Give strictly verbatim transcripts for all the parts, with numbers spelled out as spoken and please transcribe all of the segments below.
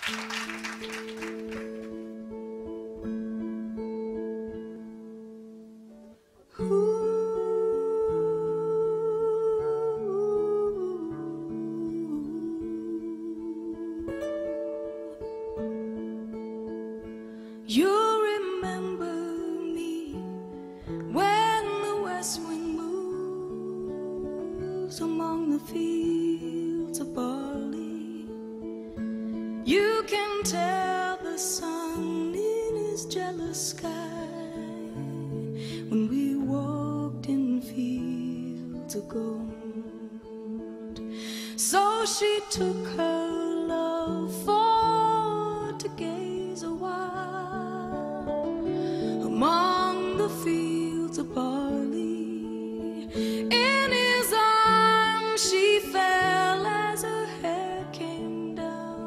You remember me when the west wind moves among the fields of barley. You can tell the sun in his jealous sky when we walked in fields of gold. So she took her love for to gaze a while among the fields of barley. In his arms she fell as her hair came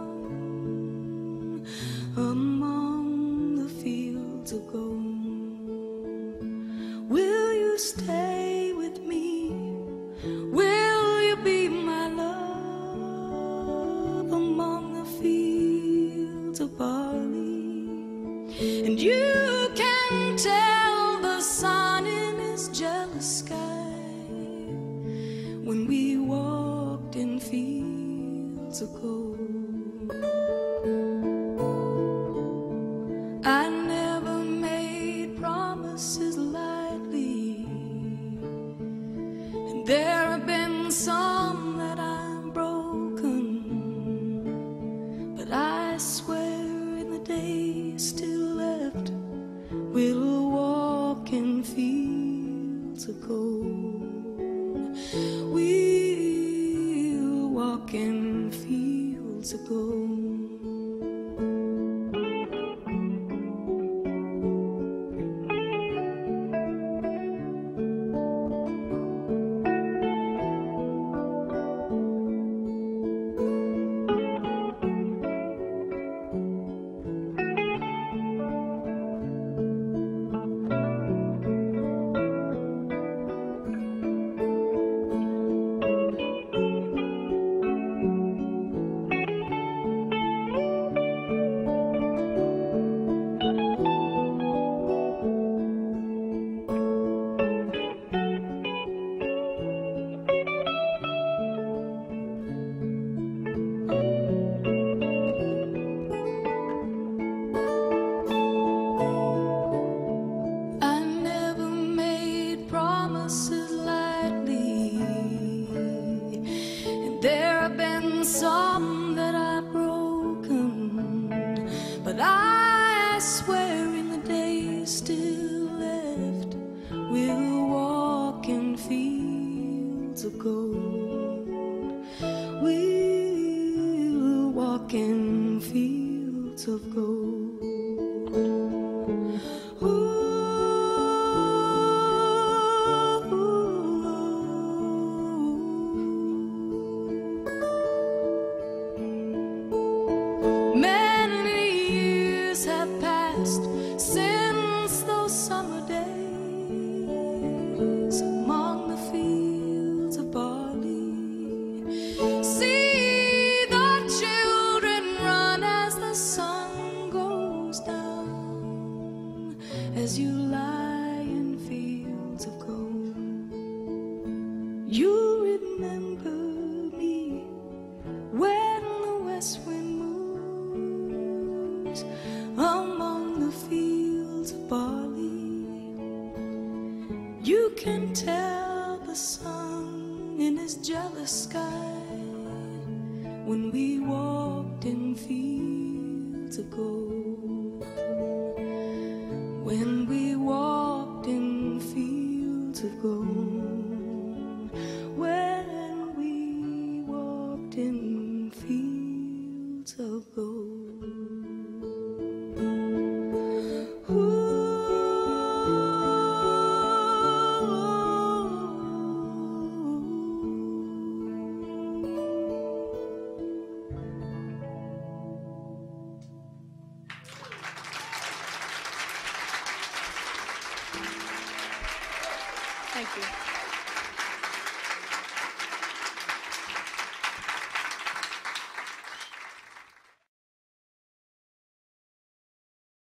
down among the fields of gold. Will you stay with me? Will you be my love among the fields of barley? And you can tell the sun in his jealous sky when we walked in fields of gold. I never made promises lightly, and there have been some that I've broken, but I swear in the days still left we'll walk in fields of gold. We'll walk in fields of gold. There have been some that I've broken, but I swear in the days still left we'll walk in fields of gold. We'll walk in fields of gold. Since those summer days among the fields of barley, see the children run as the sun goes down, as you lie in fields of gold. You remember me when the west wind moves among the fields of barley. You can tell the sun in his jealous sky when we walked in fields of gold. When we walked in fields of gold. When we walked in fields of gold.